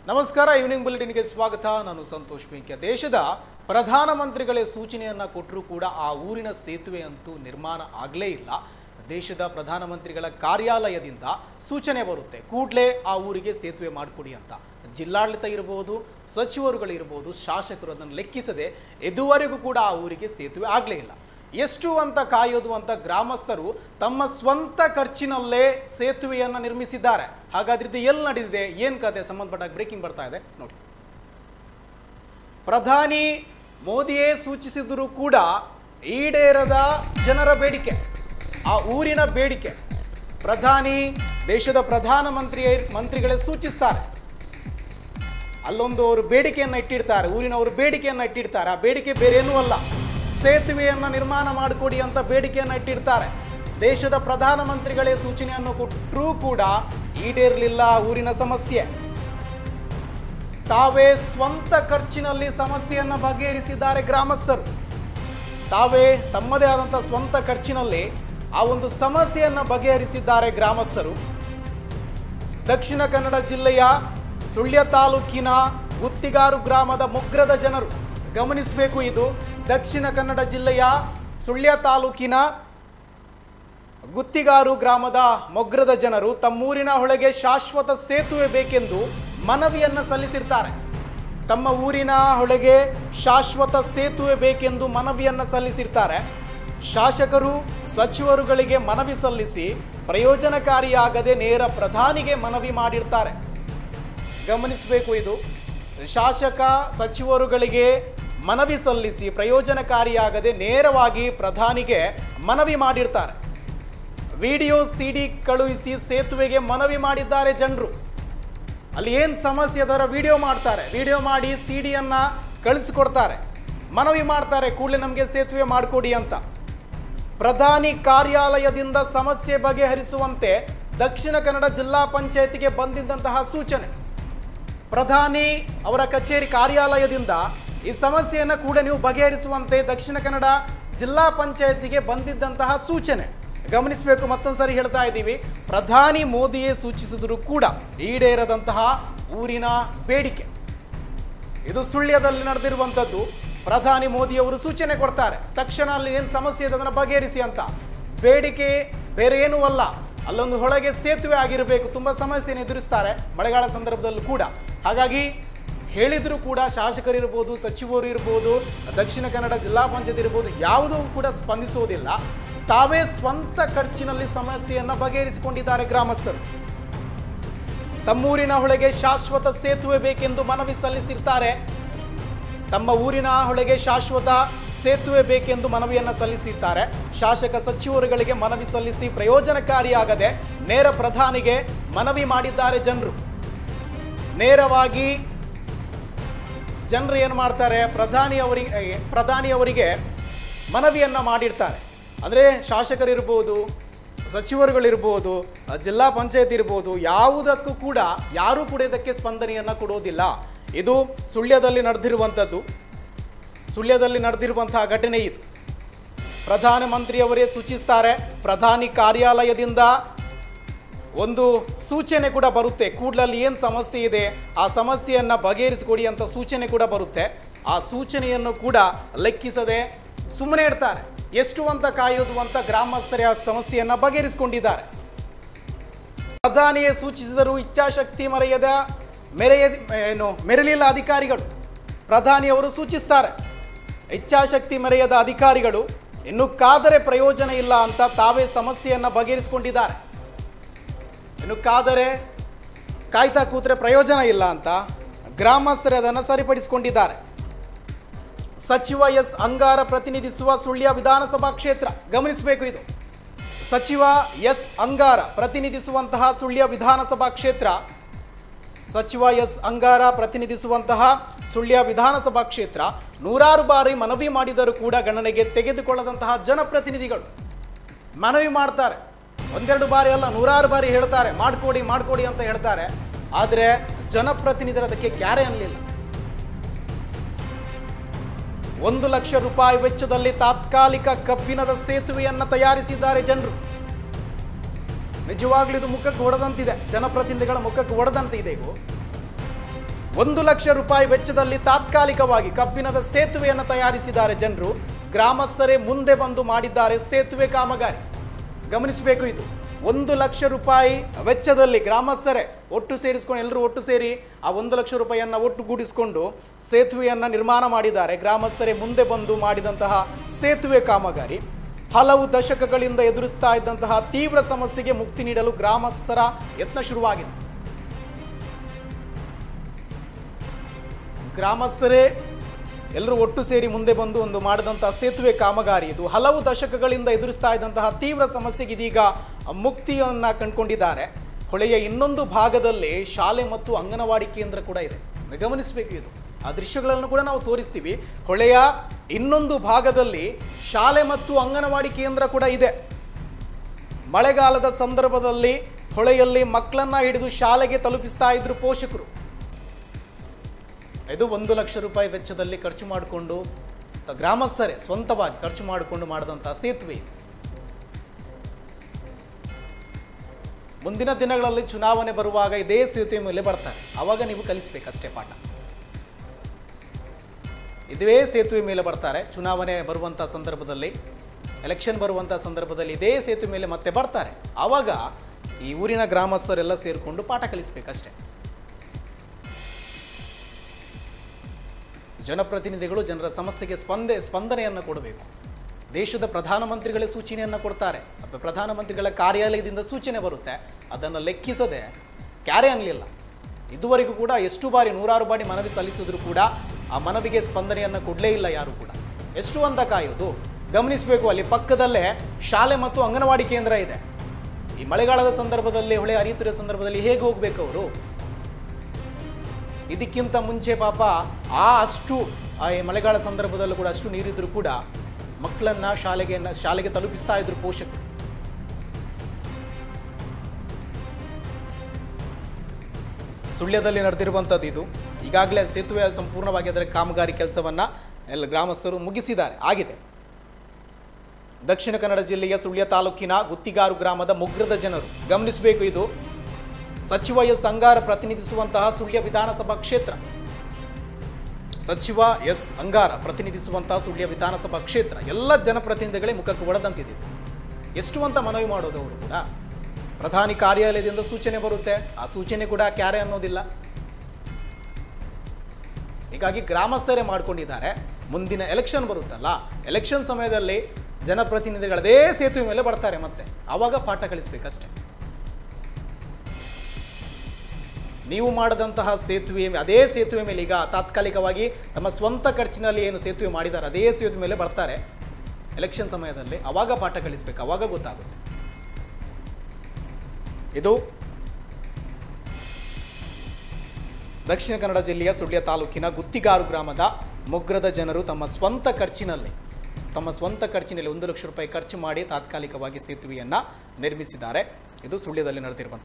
ನಮಸ್ಕಾರ ಈವ್ನಿಂಗ್ ಬುಲೆಟಿನ್ಗೆ ಸ್ವಾಗತ. ನಾನು ಸಂತೋಷ್ ಪಿಂಕ್ಯ. ದೇಶದ ಪ್ರಧಾನಮಂತ್ರಿಗಳೇ ಸೂಚನೆಯನ್ನ ಕೊಟ್ಟರೂ ಕೂಡ ಆ ಊರಿನ ಸೇತುವೆ ಅಂತೂ ನಿರ್ಮಾಣ ಆಗಲೇ ಇಲ್ಲ. ದೇಶದ ಪ್ರಧಾನಮಂತ್ರಿಗಳ ಕಾರ್ಯಾಲಯದಿಂದ ಸೂಚನೆ ಬರುತ್ತೆ, ಕೂಡಲೇ ಆ ಊರಿಗೆ ಸೇತುವೆ ಮಾಡಿಕೊಡಿ ಅಂತ. ಜಿಲ್ಲಾಡಳಿತ ಇರಬಹುದು, ಸಚಿವರುಗಳಿರ್ಬೋದು, ಶಾಸಕರು ಅದನ್ನು ಲೆಕ್ಕಿಸದೆ ಇದುವರೆಗೂ ಕೂಡ ಆ ಊರಿಗೆ ಸೇತುವೆ ಆಗಲೇ ಇಲ್ಲ. ಎಷ್ಟು ಅಂತ ಕಾಯೋದು ಅಂತ ಗ್ರಾಮಸ್ಥರು ತಮ್ಮ ಸ್ವಂತ ಖರ್ಚಿನಲ್ಲೇ ಸೇತುವೆಯನ್ನು ನಿರ್ಮಿಸಿದ್ದಾರೆ. ಹಾಗಾದ್ರೆ ಇದು ಎಲ್ಲಿ ನಡೆದಿದೆ, ಏನು ಕತೆ ಸಂಬಂಧಪಟ್ಟ ಬ್ರೇಕಿಂಗ್ ಬರ್ತಾ ಇದೆ ನೋಡಿ. ಪ್ರಧಾನಿ ಮೋದಿಯೇ ಸೂಚಿಸಿದರೂ ಕೂಡ ಈಡೇರದ ಜನರ ಬೇಡಿಕೆ, ಆ ಊರಿನ ಬೇಡಿಕೆ ಪ್ರಧಾನಿ ದೇಶದ ಮಂತ್ರಿಗಳೇ ಸೂಚಿಸ್ತಾರೆ. ಅಲ್ಲೊಂದು ಅವರು ಬೇಡಿಕೆಯನ್ನು ಇಟ್ಟಿರ್ತಾರೆ, ಊರಿನವರು ಬೇಡಿಕೆಯನ್ನು ಇಟ್ಟಿರ್ತಾರೆ. ಆ ಬೇಡಿಕೆ ಬೇರೇನೂ ಅಲ್ಲ, ಸೇತುವೆಯನ್ನು ನಿರ್ಮಾಣ ಮಾಡಿಕೊಡಿ ಅಂತ ಬೇಡಿಕೆಯನ್ನು ಇಟ್ಟಿರ್ತಾರೆ. ದೇಶದ ಪ್ರಧಾನಮಂತ್ರಿಗಳೇ ಸೂಚನೆಯನ್ನು ಕೊಟ್ಟರೂ ಕೂಡ ಈಡೇರಲಿಲ್ಲ ಊರಿನ ಸಮಸ್ಯೆ. ತಾವೇ ಸ್ವಂತ ಖರ್ಚಿನಲ್ಲಿ ಸಮಸ್ಯೆಯನ್ನು ಬಗೆಹರಿಸಿದ್ದಾರೆ ಗ್ರಾಮಸ್ಥರು. ತಾವೇ ತಮ್ಮದೇ ಆದಂಥ ಸ್ವಂತ ಖರ್ಚಿನಲ್ಲಿ ಆ ಒಂದು ಸಮಸ್ಯೆಯನ್ನು ಬಗೆಹರಿಸಿದ್ದಾರೆ ಗ್ರಾಮಸ್ಥರು. ದಕ್ಷಿಣ ಕನ್ನಡ ಜಿಲ್ಲೆಯ ಸುಳ್ಯ ತಾಲೂಕಿನ ಗುತ್ತಿಗಾರು ಗ್ರಾಮದ ಮೊಗ್ರದ ಜನರು ಗಮನಿಸಬೇಕು. ಇದು ದಕ್ಷಿಣ ಕನ್ನಡ ಜಿಲ್ಲೆಯ ಸುಳ್ಯ ತಾಲೂಕಿನ ಗುತ್ತಿಗಾರು ಗ್ರಾಮದ ಮೊಗ್ರದ ಜನರು ತಮ್ಮೂರಿನ ಒಳಗೆ ಶಾಶ್ವತ ಸೇತುವೆ ಬೇಕೆಂದು ಮನವಿಯನ್ನು ಸಲ್ಲಿಸಿರ್ತಾರೆ. ತಮ್ಮ ಊರಿನ ಒಳಗೆ ಶಾಶ್ವತ ಸೇತುವೆ ಬೇಕೆಂದು ಮನವಿಯನ್ನು ಸಲ್ಲಿಸಿರ್ತಾರೆ. ಶಾಸಕರು ಸಚಿವರುಗಳಿಗೆ ಮನವಿ ಸಲ್ಲಿಸಿ ಪ್ರಯೋಜನಕಾರಿಯಾಗದೆ ನೇರ ಪ್ರಧಾನಿಗೆ ಮನವಿ ಮಾಡಿರ್ತಾರೆ. ಗಮನಿಸಬೇಕು, ಇದು ಶಾಸಕ ಸಚಿವರುಗಳಿಗೆ ಮನವಿ ಸಲ್ಲಿಸಿ ಪ್ರಯೋಜನಕಾರಿಯಾಗದೆ ನೇರವಾಗಿ ಪ್ರಧಾನಿಗೆ ಮನವಿ ಮಾಡಿರ್ತಾರೆ. ವಿಡಿಯೋ ಸಿಡಿ ಕಳುಹಿಸಿ ಸೇತುವೆಗೆ ಮನವಿ ಮಾಡಿದ್ದಾರೆ ಜನರು. ಅಲ್ಲಿ ಏನು ಸಮಸ್ಯೆ ಅದರ ವಿಡಿಯೋ ಮಾಡ್ತಾರೆ, ವಿಡಿಯೋ ಮಾಡಿ ಸಿಡಿಯನ್ನು ಕಳಿಸಿಕೊಡ್ತಾರೆ, ಮನವಿ ಮಾಡ್ತಾರೆ, ಕೂಡಲೇ ನಮಗೆ ಸೇತುವೆ ಮಾಡಿಕೊಡಿ ಅಂತ. ಪ್ರಧಾನಿ ಕಾರ್ಯಾಲಯದಿಂದ ಸಮಸ್ಯೆ ಬಗೆಹರಿಸುವಂತೆ ದಕ್ಷಿಣ ಕನ್ನಡ ಜಿಲ್ಲಾ ಪಂಚಾಯತಿಗೆ ಬಂದಿದ್ದಂತಹ ಸೂಚನೆ. ಪ್ರಧಾನಿ ಅವರ ಕಚೇರಿ ಕಾರ್ಯಾಲಯದಿಂದ ಈ ಸಮಸ್ಯೆಯನ್ನು ಕೂಡ ನೀವು ಬಗೆಹರಿಸುವಂತೆ ದಕ್ಷಿಣ ಕನ್ನಡ ಜಿಲ್ಲಾ ಪಂಚಾಯತಿಗೆ ಬಂದಿದ್ದಂತಹ ಸೂಚನೆ. ಗಮನಿಸಬೇಕು, ಮತ್ತೊಂದು ಸರಿ ಹೇಳ್ತಾ ಇದ್ದೀವಿ, ಪ್ರಧಾನಿ ಮೋದಿಯೇ ಸೂಚಿಸಿದರೂ ಕೂಡ ಈಡೇರದಂತಹ ಊರಿನ ಬೇಡಿಕೆ. ಇದು ಸುಳ್ಯದಲ್ಲಿ ನಡೆದಿರುವಂಥದ್ದು. ಪ್ರಧಾನಿ ಮೋದಿಯವರು ಸೂಚನೆ ಕೊಡ್ತಾರೆ, ತಕ್ಷಣ ಅಲ್ಲಿ ಏನು ಸಮಸ್ಯೆ ಇದೆ ಅದನ್ನು ಬಗೆಹರಿಸಿ ಅಂತ. ಬೇಡಿಕೆ ಬೇರೆ ಏನೂ ಅಲ್ಲ, ಅಲ್ಲೊಂದು ಒಳಗೆ ಸೇತುವೆ ಆಗಿರಬೇಕು. ತುಂಬ ಸಮಸ್ಯೆಯನ್ನು ಎದುರಿಸ್ತಾರೆ ಮಳೆಗಾಲ ಸಂದರ್ಭದಲ್ಲೂ ಕೂಡ. ಹಾಗಾಗಿ ಹೇಳಿದರೂ ಕೂಡ ಶಾಸಕರಿರ್ಬೋದು, ಸಚಿವರು ಇರ್ಬೋದು, ದಕ್ಷಿಣ ಕನ್ನಡ ಜಿಲ್ಲಾ ಪಂಚಾಯತ್ ಇರ್ಬೋದು, ಯಾವುದೂ ಕೂಡ ಸ್ಪಂದಿಸುವುದಿಲ್ಲ. ತಾವೇ ಸ್ವಂತ ಖರ್ಚಿನಲ್ಲಿ ಸಮಸ್ಯೆಯನ್ನು ಬಗೆಹರಿಸಿಕೊಂಡಿದ್ದಾರೆ ಗ್ರಾಮಸ್ಥರು. ತಮ್ಮೂರಿನ ಒಳಗೆ ಶಾಶ್ವತ ಸೇತುವೆ ಬೇಕೆಂದು ಮನವಿ ಸಲ್ಲಿಸಿರ್ತಾರೆ. ತಮ್ಮ ಊರಿನ ಒಳಗೆ ಶಾಶ್ವತ ಸೇತುವೆ ಬೇಕೆಂದು ಮನವಿಯನ್ನು ಸಲ್ಲಿಸಿದ್ದಾರೆ. ಶಾಸಕ ಸಚಿವರುಗಳಿಗೆ ಮನವಿ ಸಲ್ಲಿಸಿ ಪ್ರಯೋಜನಕಾರಿಯಾಗದೆ ನೇರ ಪ್ರಧಾನಿಗೆ ಮನವಿ ಮಾಡಿದ್ದಾರೆ ಜನರು. ನೇರವಾಗಿ ಜನರು ಏನು ಮಾಡ್ತಾರೆ, ಪ್ರಧಾನಿಯವರಿಗೆ ಮನವಿಯನ್ನು ಮಾಡಿರ್ತಾರೆ. ಅಂದರೆ ಶಾಸಕರಿರ್ಬೋದು, ಸಚಿವರುಗಳಿರ್ಬೋದು, ಜಿಲ್ಲಾ ಪಂಚಾಯತ್ ಇರ್ಬೋದು, ಯಾವುದಕ್ಕೂ ಕೂಡ ಯಾರೂ ಕೂಡ ಇದಕ್ಕೆ ಸ್ಪಂದನೆಯನ್ನು ಕೊಡೋದಿಲ್ಲ. ಇದು ಸುಳ್ಯದಲ್ಲಿ ನಡೆದಿರುವಂಥದ್ದು, ಸುಳ್ಯದಲ್ಲಿ ನಡೆದಿರುವಂತಹ ಘಟನೆ ಇದು. ಪ್ರಧಾನಮಂತ್ರಿಯವರೇ ಸೂಚಿಸ್ತಾರೆ, ಪ್ರಧಾನಿ ಕಾರ್ಯಾಲಯದಿಂದ ಒಂದು ಸೂಚನೆ ಕೂಡ ಬರುತ್ತೆ, ಕೂಡಲಲ್ಲಿ ಏನು ಸಮಸ್ಯೆ ಇದೆ ಆ ಸಮಸ್ಯೆಯನ್ನು ಬಗೆಹರಿಸಿಕೊಡಿ ಅಂತ ಸೂಚನೆ ಕೂಡ ಬರುತ್ತೆ. ಆ ಸೂಚನೆಯನ್ನು ಕೂಡ ಲೆಕ್ಕಿಸದೆ ಸುಮ್ಮನೆ ಇರ್ತಾರೆ. ಎಷ್ಟು ಅಂತ ಕಾಯೋದು ಅಂತ ಗ್ರಾಮಸ್ಥರ ಸಮಸ್ಯೆಯನ್ನು ಬಗೆಹರಿಸಿಕೊಂಡಿದ್ದಾರೆ. ಪ್ರಧಾನಿಯೇ ಸೂಚಿಸಿದರೂ ಇಚ್ಛಾಶಕ್ತಿ ಮೆರೆಯಲಿಲ್ಲ ಅಧಿಕಾರಿಗಳು. ಪ್ರಧಾನಿಯವರು ಸೂಚಿಸ್ತಾರೆ, ಇಚ್ಛಾಶಕ್ತಿ ಮೆರೆಯದ ಅಧಿಕಾರಿಗಳು ಇನ್ನು ಕಾದರೆ ಪ್ರಯೋಜನ ಇಲ್ಲ ಅಂತ ತಾವೇ ಸಮಸ್ಯೆಯನ್ನು ಬಗೆಹರಿಸಿಕೊಂಡಿದ್ದಾರೆ. ಇನ್ನು ಕಾಯ್ತಾ ಕೂತ್ರೆ ಪ್ರಯೋಜನ ಇಲ್ಲ ಅಂತ ಗ್ರಾಮಸ್ಥರು ಅದನ್ನು ಸರಿಪಡಿಸಿಕೊಂಡಿದ್ದಾರೆ. ಸಚಿವ ಎಸ್ ಅಂಗಾರ ಪ್ರತಿನಿಧಿಸುವ ಸುಳ್ಯ ವಿಧಾನಸಭಾ ಕ್ಷೇತ್ರ. ಗಮನಿಸಬೇಕು, ಇದು ಸಚಿವ ಎಸ್ ಅಂಗಾರ ಪ್ರತಿನಿಧಿಸುವಂತಹ ಸುಳ್ಯ ವಿಧಾನಸಭಾ ಕ್ಷೇತ್ರ. ಸಚಿವ ಎಸ್ ಅಂಗಾರ ಪ್ರತಿನಿಧಿಸುವಂತಹ ಸುಳ್ಯ ವಿಧಾನಸಭಾ ಕ್ಷೇತ್ರ ನೂರಾರು ಬಾರಿ ಮನವಿ ಮಾಡಿದರೂ ಕೂಡ ಗಣನೆಗೆ ತೆಗೆದುಕೊಳ್ಳದಂತಹ ಜನಪ್ರತಿನಿಧಿಗಳು ಮನವಿ ಮಾಡ್ತಾರೆ. ಒಂದೆರಡು ಬಾರಿ ಅಲ್ಲ, ನೂರಾರು ಬಾರಿ ಹೇಳ್ತಾರೆ, ಮಾಡಿಕೊಡಿ ಅಂತ ಹೇಳ್ತಾರೆ. ಆದರೆ ಜನಪ್ರತಿನಿಧರು ಅದಕ್ಕೆ ಕ್ಯಾರೆ ಅನ್ನಲಿಲ್ಲ. 1 ಲಕ್ಷ ರೂಪಾಯಿ ವೆಚ್ಚದಲ್ಲಿ ತಾತ್ಕಾಲಿಕ ಕಬ್ಬಿಣದ ಸೇತುವೆಯನ್ನು ತಯಾರಿಸಿದ್ದಾರೆ ಜನರು. ನಿಜವಾಗ್ಲೂ ಇದು ಮುಖಕ್ಕೆ ಹೊಡೆದಂತಿದೆ, ಜನಪ್ರತಿನಿಧಿಗಳ ಮುಖಕ್ಕೆ ಹೊಡೆದಂತಿದೆ. ಇದು 1,00,000 ರೂಪಾಯಿ ವೆಚ್ಚದಲ್ಲಿ ತಾತ್ಕಾಲಿಕವಾಗಿ ಕಬ್ಬಿಣದ ಸೇತುವೆಯನ್ನು ತಯಾರಿಸಿದ್ದಾರೆ ಜನರು. ಗ್ರಾಮಸ್ಥರೇ ಮುಂದೆ ಬಂದು ಮಾಡಿದ್ದಾರೆ ಸೇತುವೆ ಕಾಮಗಾರಿ. ಗಮನಿಸಬೇಕು, ಇದು 1,00,000 ರೂಪಾಯಿ ವೆಚ್ಚದಲ್ಲಿ ಗ್ರಾಮಸ್ಥರೇ ಒಟ್ಟು ಸೇರಿಸಿಕೊಂಡು ಎಲ್ಲರೂ ಒಟ್ಟು ಸೇರಿ ಆ 1,00,000 ರೂಪಾಯಿಯನ್ನು ಒಟ್ಟುಗೂಡಿಸಿಕೊಂಡು ಸೇತುವೆಯನ್ನು ನಿರ್ಮಾಣ ಮಾಡಿದ್ದಾರೆ. ಗ್ರಾಮಸ್ಥರೇ ಮುಂದೆ ಬಂದು ಮಾಡಿದಂತಹ ಸೇತುವೆ ಕಾಮಗಾರಿ ಹಲವು ದಶಕಗಳಿಂದ ಎದುರಿಸ್ತಾ ಇದ್ದಂತಹ ತೀವ್ರ ಸಮಸ್ಯೆಗೆ ಮುಕ್ತಿ ನೀಡಲು ಗ್ರಾಮಸ್ಥರ ಯತ್ನ ಶುರುವಾಗಿದೆ. ಗ್ರಾಮಸ್ಥರೇ ಎಲ್ಲರೂ ಒಟ್ಟು ಸೇರಿ ಮುಂದೆ ಬಂದು ಒಂದು ಮಾಡಿದಂತಹ ಸೇತುವೆ ಕಾಮಗಾರಿ ಇದು ಹಲವು ದಶಕಗಳಿಂದ ಎದುರಿಸ್ತಾ ಇದ್ದಂತಹ ತೀವ್ರ ಸಮಸ್ಯೆಗೆ ಇದೀಗ ಮುಕ್ತಿಯನ್ನು ಕಂಡುಕೊಂಡಿದ್ದಾರೆ. ಹೊಳೆಯ ಇನ್ನೊಂದು ಭಾಗದಲ್ಲಿ ಶಾಲೆ ಮತ್ತು ಅಂಗನವಾಡಿ ಕೇಂದ್ರ ಕೂಡ ಇದೆ. ಗಮನಿಸಬೇಕು, ಇದು ಆ ದೃಶ್ಯಗಳನ್ನು ಕೂಡ ನಾವು ತೋರಿಸ್ತೀವಿ. ಹೊಳೆಯ ಇನ್ನೊಂದು ಭಾಗದಲ್ಲಿ ಶಾಲೆ ಮತ್ತು ಅಂಗನವಾಡಿ ಕೇಂದ್ರ ಕೂಡ ಇದೆ. ಮಳೆಗಾಲದ ಸಂದರ್ಭದಲ್ಲಿ ಹೊಳೆಯಲ್ಲಿ ಮಕ್ಕಳನ್ನ ಹಿಡಿದು ಶಾಲೆಗೆ ತಲುಪಿಸ್ತಾ ಇದ್ರು ಪೋಷಕರು. ಇದು 1,00,000 ರೂಪಾಯಿ ವೆಚ್ಚದಲ್ಲಿ ಖರ್ಚು ಮಾಡಿಕೊಂಡು ಗ್ರಾಮಸ್ಥರೇ ಸ್ವಂತವಾಗಿ ಖರ್ಚು ಮಾಡಿಕೊಂಡು ಮಾಡಿದಂತಹ ಸೇತುವೆ ಇದು. ಮುಂದಿನ ದಿನಗಳಲ್ಲಿ ಚುನಾವಣೆ ಬರುವಾಗ ಇದೇ ಸೇತುವೆ ಮೇಲೆ ಬರ್ತಾರೆ. ಆವಾಗ ನೀವು ಕಲಿಸ್ಬೇಕಷ್ಟೇ ಪಾಠ. ಇದೇ ಸೇತುವೆ ಮೇಲೆ ಬರ್ತಾರೆ. ಚುನಾವಣೆ ಬರುವಂಥ ಸಂದರ್ಭದಲ್ಲಿ, ಎಲೆಕ್ಷನ್ ಬರುವಂಥ ಸಂದರ್ಭದಲ್ಲಿ ಇದೇ ಸೇತುವೆ ಮೇಲೆ ಮತ್ತೆ ಬರ್ತಾರೆ. ಆವಾಗ ಈ ಊರಿನ ಗ್ರಾಮಸ್ಥರೆಲ್ಲ ಸೇರಿಕೊಂಡು ಪಾಠ ಕಲಿಸ್ಬೇಕಷ್ಟೇ. ಜನಪ್ರತಿನಿಧಿಗಳು ಜನರ ಸಮಸ್ಯೆಗೆ ಸ್ಪಂದನೆಯನ್ನು ಕೊಡಬೇಕು. ದೇಶದ ಪ್ರಧಾನಮಂತ್ರಿಗಳೇ ಸೂಚನೆಯನ್ನು ಕೊಡ್ತಾರೆ. ಪ್ರಧಾನಮಂತ್ರಿಗಳ ಕಾರ್ಯಾಲಯದಿಂದ ಸೂಚನೆ ಬರುತ್ತೆ, ಅದನ್ನು ಲೆಕ್ಕಿಸದೆ ಕ್ಯಾರೆ ಅನ್ನಲಿಲ್ಲ. ಇದುವರೆಗೂ ಕೂಡ ಎಷ್ಟು ಬಾರಿ ನೂರಾರು ಬಾರಿ ಮನವಿ ಸಲ್ಲಿಸಿದ್ರು ಕೂಡ ಆ ಮನವಿಗೆ ಸ್ಪಂದನೆಯನ್ನು ಕೊಡಲೇ ಇಲ್ಲ ಯಾರು ಕೂಡ. ಎಷ್ಟು ಅಂತ ಕಾಯೋದು? ಗಮನಿಸಬೇಕು, ಅಲ್ಲಿ ಪಕ್ಕದಲ್ಲೇ ಶಾಲೆ ಮತ್ತು ಅಂಗನವಾಡಿ ಕೇಂದ್ರ ಇದೆ. ಈ ಮಳೆಗಾಲದ ಸಂದರ್ಭದಲ್ಲಿ, ಹೊಳೆ ಹರಿಯುತ್ತಿರುವ ಸಂದರ್ಭದಲ್ಲಿ ಹೇಗೆ ಹೋಗ್ಬೇಕು ಅವರು? ಇದಕ್ಕಿಂತ ಮುಂಚೆ ಪಾಪ ಅಷ್ಟು ಮಳೆಗಾಲ ಸಂದರ್ಭದಲ್ಲೂ ಕೂಡ ಅಷ್ಟು ನೀರಿದ್ರು ಕೂಡ ಮಕ್ಕಳನ್ನ ಶಾಲೆಗೆ ತಲುಪಿಸ್ತಾ ಇದ್ರು ಪೋಷಕರು. ಸುಳ್ಯದಲ್ಲಿ ನಡೆದಿರುವಂಥದ್ದು ಇದು. ಈಗಾಗಲೇ ಸೇತುವೆ ಸಂಪೂರ್ಣವಾಗಿ ಅದರ ಕಾಮಗಾರಿ ಕೆಲಸವನ್ನ ಎಲ್ಲ ಗ್ರಾಮಸ್ಥರು ಮುಗಿಸಿದ್ದಾರೆ, ಆಗಿದೆ. ದಕ್ಷಿಣ ಕನ್ನಡ ಜಿಲ್ಲೆಯ ಸುಳ್ಯ ತಾಲೂಕಿನ ಗುತ್ತಿಗಾರು ಗ್ರಾಮದ ಮೊಗ್ರದ ಜನರು. ಗಮನಿಸಬೇಕು, ಇದು ಸಚಿವ ಎಸ್ ಅಂಗಾರ ಪ್ರತಿನಿಧಿಸುವಂತಹ ಸುಳ್ಯ ವಿಧಾನಸಭಾ ಕ್ಷೇತ್ರ. ಸಚಿವ ಎಸ್ ಅಂಗಾರ ಪ್ರತಿನಿಧಿಸುವಂತಹ ಸುಳ್ಯ ವಿಧಾನಸಭಾ ಕ್ಷೇತ್ರ ಎಲ್ಲ ಜನಪ್ರತಿನಿಧಿಗಳೇ ಮುಖಕ್ಕೆ ಹೊಡೆದಂತಿದೆ. ಎಷ್ಟು ಅಂತ ಮನವಿ ಮಾಡೋದು ಅವರು ಕೂಡ. ಪ್ರಧಾನಿ ಕಾರ್ಯಾಲಯದಿಂದ ಸೂಚನೆ ಬರುತ್ತೆ, ಆ ಸೂಚನೆ ಕೂಡ ಕ್ಯಾರೆ ಅನ್ನೋದಿಲ್ಲ. ಹೀಗಾಗಿ ಗ್ರಾಮಸ್ಥರೇ ಮಾಡ್ಕೊಂಡಿದ್ದಾರೆ. ಮುಂದಿನ ಎಲೆಕ್ಷನ್ ಬರುತ್ತಲ್ಲ, ಎಲೆಕ್ಷನ್ ಸಮಯದಲ್ಲಿ ಜನಪ್ರತಿನಿಧಿಗಳದೇ ಸೇತುವೆ ಮೇಲೆ ಬರ್ತಾರೆ, ಮತ್ತೆ ಆವಾಗ ಪಾಠ ಕಲಿಸ್ಬೇಕಷ್ಟೆ. ನೀವು ಮಾಡಿದಂತಹ ಸೇತುವೆ, ಅದೇ ಸೇತುವೆ ಮೇಲೆ ಈಗ ತಾತ್ಕಾಲಿಕವಾಗಿ ತಮ್ಮ ಸ್ವಂತ ಖರ್ಚಿನಲ್ಲಿ ಏನು ಸೇತುವೆ ಮಾಡಿದ್ದಾರೆ ಅದೇ ಸೇತುವೆ ಮೇಲೆ ಬರ್ತಾರೆ ಎಲೆಕ್ಷನ್ ಸಮಯದಲ್ಲಿ. ಆವಾಗ ಪಾಠ ಕಲಿಸ್ಬೇಕು, ಆವಾಗ ಗೊತ್ತಾಗುತ್ತೆ. ಇದು ದಕ್ಷಿಣ ಕನ್ನಡ ಜಿಲ್ಲೆಯ ಸುಳ್ಯ ತಾಲೂಕಿನ ಗುತ್ತಿಗಾರು ಗ್ರಾಮದ ಮೊಗ್ರದ ಜನರು ತಮ್ಮ ಸ್ವಂತ ಖರ್ಚಿನಲ್ಲಿ 1,00,000 ರೂಪಾಯಿ ಖರ್ಚು ಮಾಡಿ ತಾತ್ಕಾಲಿಕವಾಗಿ ಸೇತುವೆಯನ್ನು ನಿರ್ಮಿಸಿದ್ದಾರೆ. ಇದು ಸುಳ್ಯದಲ್ಲಿ ನಡೆದಿರುವಂಥ